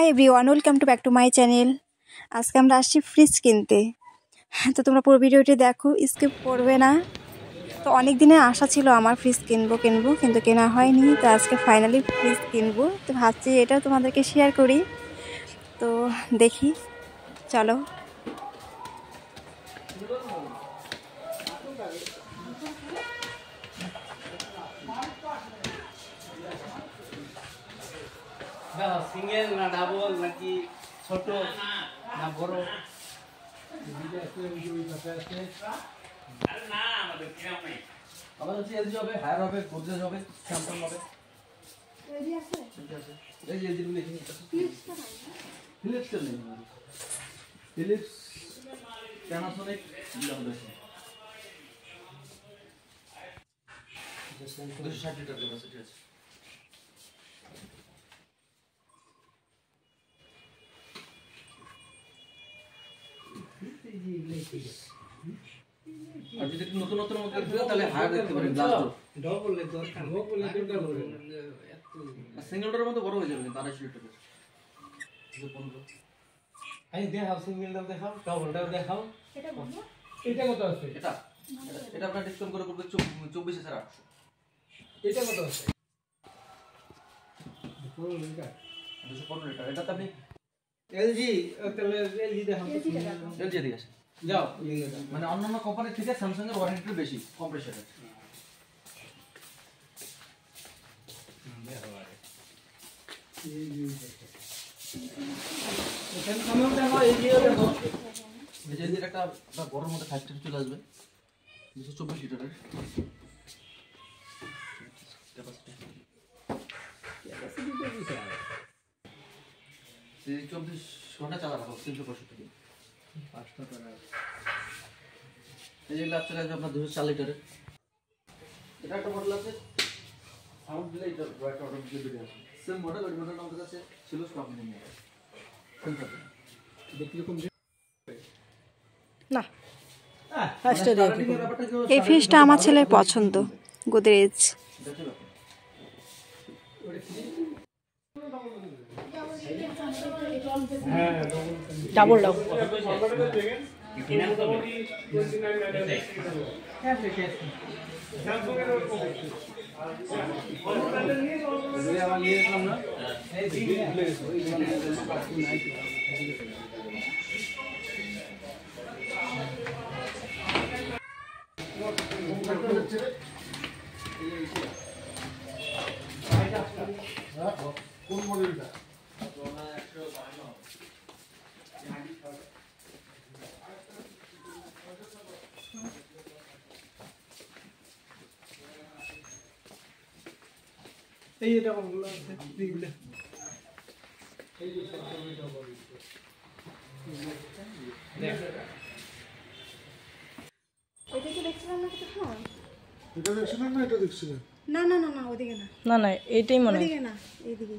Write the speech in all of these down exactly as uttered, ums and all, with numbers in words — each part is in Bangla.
High everyone, welcome to back to my channel. আজকে আমরা আসছি ফ্রিজ কিনতে। তো তোমরা পুরো ভিডিওটি দেখো, স্কিপ করবে না। তো অনেক দিনের আশা ছিল আমার ফ্রিজ কিনবো কিনবো কিন্তু কেনা হয়নি। তো আজকে ফাইনালি ফ্রিজ কিনবো। তো ভাবছি এটাও তোমাদেরকে শেয়ার করি। তো দেখি, চলো। সিঙ্গেল না ডাবল নাকি ছোট না বড়? আমাদের এলজি হবে, হায়ার হবে, গোদরেজ হবে, স্যামসাং হবে। এলজি আছে? এই যে এলজি গুলো এখানে আছে। ফিলিপসটা নাই না? ফিলিপসটা নেই। ফিলিপস প্যানাসোনিক গুলো হবে। দুশো ষাট লিটার ক্যাপাসিটি আছে। আর যদি নতুন নতুন মডেল দিও তাহলে হায়ার দেখতে পারেন, গ্লাস ডোর ডবল লে দরকার ডবল লে দরকার হবে এত সিঙ্গেল ডোরের মধ্যে বড় হয়ে যাবে কিন্তু আড়াইশো লিটারের যে পনেরো। আই দেখাও সিঙ্গেল ডোর দেখাও, ডবল ডোর দেখাও। এটা বলবো এটা কত আছে? এটা এটা আপনারা ডিসকাউন্ট করে করবে চব্বিশ হাজার আটশো। এটা কত আছে? পনেরো লিটার দুশো পনেরো লিটার। এটা তো আপনি এলজি তাহলে এলজি দেখাও। এলজি দিয়ে আসে যাও, মানে অন্যান্য কোম্পানি থেকে স্যামসাং এর ওয়ারেন্টি বেশি কম্প্রেসরের। এখানে সামনে দেখো এলজিও দেখো, এলজির একটা বড় মধ্যে ফাইভ স্টার চলে আসবে দুশো চব্বিশ লিটারের ক্যাপাসিটি। চব্বিশ ঘন্টা চালানো হবে, তিনশো পঁয়ষট্টি দিন। পাঁচটা টাকা এই যে গ্লাস চলে আসবে আপনার দুশো চার লিটারের। এটা একটা মডেল আছে সাউন্ড দিলে এটা একটা অর্ডার দিয়ে বেরিয়ে আসে। সেম মডেল, ওই মডেলটা আমাদের কাছে ছিল, স্টক নেই মডেল। দেখি রকম না ফার্স্টে দেখি। এই ফ্রিজটা আমার ছেলের পছন্দ, গোদরেজ। হ্যাঁ ডাবল ডাবল কোন মডেলটা? এই এটা বলগুলো আছে এইগুলো, এই যে সবটা বড় দেখ ওইটা কি দেখছিলাম না তো? হ্যাঁ এটা দেখছিলাম না, এটা দেখছিলাম না না না না ওদিকে না না না এইটাই মনে হয়। ওদিকে না, এইদিকে।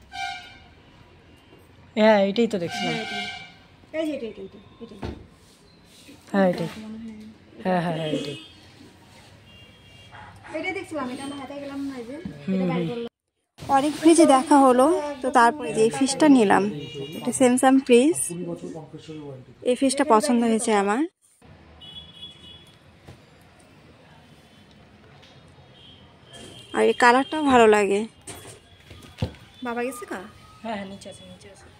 হ্যাঁ এইটাই তো দেখছিলাম। এই যে এটা এটা এটা এটা হ্যাঁ এইটাই, হ্যাঁ হ্যাঁ হ্যাঁ এইটাই এটা দেখছিলাম। এটা আমরা হাতে গেলাম না, এই যে এটা বাইর করলাম। অনেক ফ্রিজে দেখা হলো, তো তারপরে যে এই ফ্রিজটা নিলাম। এটা স্যামসাং ফ্রিজ। এই ফ্রিজটা পছন্দ হয়েছে আমার। আর এই কালারটাও ভালো লাগে। বাবা গেছে কা? হ্যাঁ হ্যাঁ নিচে আছে নিচে আছে।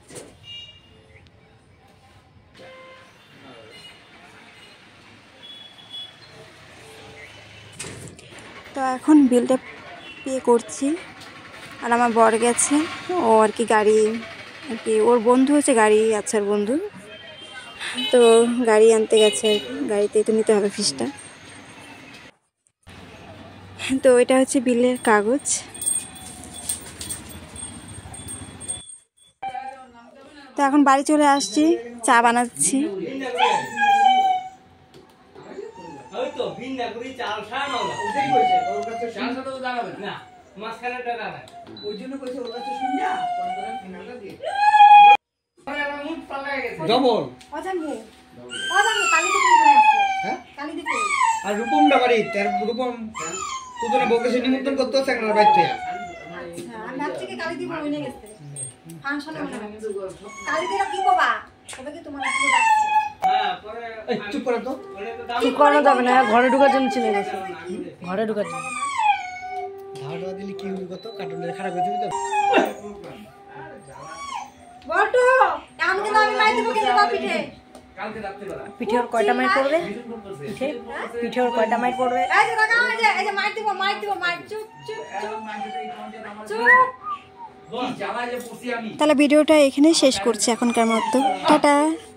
তো এখন বিলটা পে করছি। আর আমার বর গেছে, ও আর কি গাড়ি আর কি ওর বন্ধু হচ্ছে, গাড়ি আছে ওর বন্ধু, তো গাড়ি আনতে গেছে আর কি। গাড়িতেই তো নিতে হবে ফিসটা। তো এটা হচ্ছে বিলের কাগজ। তো এখন বাড়ি চলে আসছি, চা বানাচ্ছি। ওই তো ভিন্না করি চাল সারা না ওটাই কইছে, ওর কাছে চাল সারা তো জানাবে না, মাঝখানে টাকা নাই, ওই জন্য কইছে ওর কাছে শুননা কোন করে ফিনালটা দিয়ে আরে আমার মুখ পালায় গেছে। ডবল অজান হে অজান কালি দিকে করে আছে। হ্যাঁ কালি দিকে আর রূপমটা বাড়ি তার রূপম তোদের বউকে নিমন্ত্রণ করতে হচ্ছে একটা বাইরে। আচ্ছা আমি ভাবছি কি কালি দিব ওই নিয়ে গেছে। ফাংশনে মনে হয় কালি দিরা কি কবা তবে কি তোমার একটু ডাকছে এই চুপ করে তো কি করা যাবে না ঘরে ঢোকার জন্য চলে গেছে ঘরে ঢোকার জন্য ধাওয়া দিলে কি হইব কত কার্টুনের খারাপ হয়ে যাবে তো বটু কাম কিন্তু আমি মাই দেব কিন্তু বা পিঠে কালকে রাতে বেলা পিঠে ওর কয়টা মাইট পড়বে পিঠে পিঠে ওর কয়টা মাইট পড়বে এই যে টাকা এই যে এই যে মার দিব মার দিব মার চুপ চুপ চুপ কি জ্বালা যে পড়ছি আমি তাহলে ভিডিওটা এখানেই শেষ করছি এখনকার মতো টাটা।